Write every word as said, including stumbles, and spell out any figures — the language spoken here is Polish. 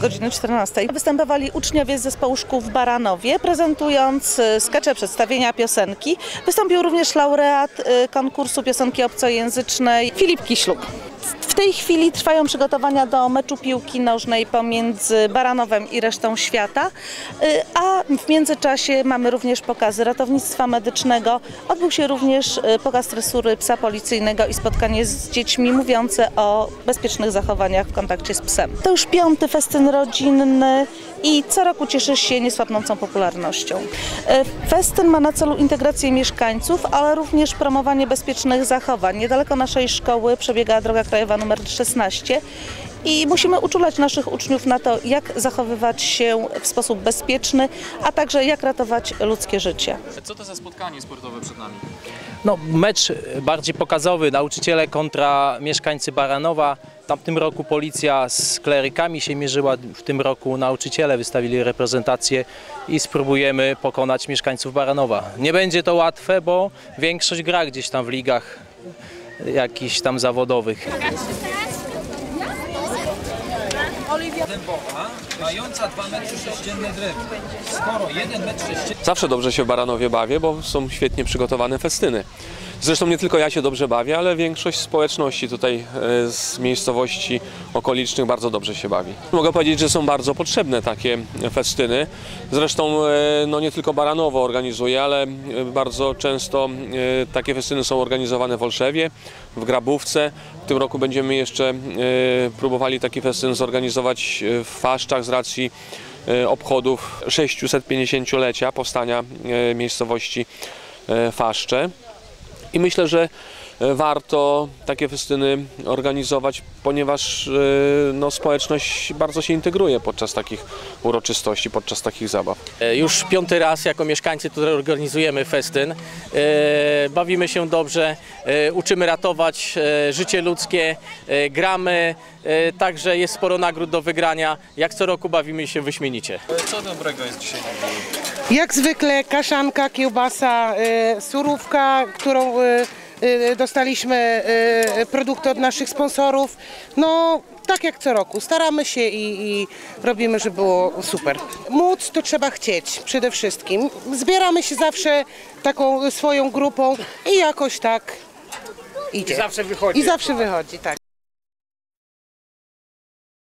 godziny czternastej. Występowali uczniowie z zespołu szkół w Baranowie, prezentując skecze, przedstawienia, piosenki. Wystąpił również laureat konkursu piosenki obcojęzycznej Filip Kiśluk. W tej chwili trwają przygotowania do meczu piłki nożnej pomiędzy Baranowem i resztą świata, a w międzyczasie mamy również pokazy ratownictwa medycznego. Odbył się również pokaz tresury psa policyjnego i spotkanie z dziećmi mówiące o bezpiecznych zachowaniach w kontakcie z psem. To już piąty festyn rodzinny i co roku cieszy się niesłabnącą popularnością. Festyn ma na celu integrację mieszkańców, ale również promowanie bezpiecznych zachowań. Niedaleko naszej szkoły przebiega droga krajowa numer szesnaście i musimy uczulać naszych uczniów na to, jak zachowywać się w sposób bezpieczny, a także jak ratować ludzkie życie. Co to za spotkanie sportowe przed nami? No, mecz bardziej pokazowy, nauczyciele kontra mieszkańcy Baranowa. W tamtym roku policja z klerykami się mierzyła, w tym roku nauczyciele wystawili reprezentację i spróbujemy pokonać mieszkańców Baranowa. Nie będzie to łatwe, bo większość gra gdzieś tam w ligach jakichś tam zawodowych. Dębowa, mająca dwa metry sześcienne drewno. Skoro jeden metr sześcienny... Zawsze dobrze się w Baranowie bawię, bo są świetnie przygotowane festyny. Zresztą nie tylko ja się dobrze bawię, ale większość społeczności tutaj z miejscowości okolicznych bardzo dobrze się bawi. Mogę powiedzieć, że są bardzo potrzebne takie festyny. Zresztą no nie tylko Baranowo organizuje, ale bardzo często takie festyny są organizowane w Olszewie, w Grabówce. W tym roku będziemy jeszcze próbowali taki festyn zorganizować w Faszczach z racji obchodów sześciusetpięćdziesięciolecia powstania miejscowości Faszcze. I myślę, że warto takie festyny organizować, ponieważ no, społeczność bardzo się integruje podczas takich uroczystości, podczas takich zabaw. Już piąty raz jako mieszkańcy tutaj organizujemy festyn. Bawimy się dobrze, uczymy ratować życie ludzkie, gramy, także jest sporo nagród do wygrania. Jak co roku bawimy się wyśmienicie. Co dobrego jest dzisiaj na dniu? Jak zwykle kaszanka, kiełbasa, surówka, którą dostaliśmy produkty od naszych sponsorów. No tak jak co roku, staramy się i, i robimy, żeby było super. Móc to trzeba chcieć przede wszystkim. Zbieramy się zawsze taką swoją grupą i jakoś tak idzie. I zawsze wychodzi. I zawsze wychodzi, tak.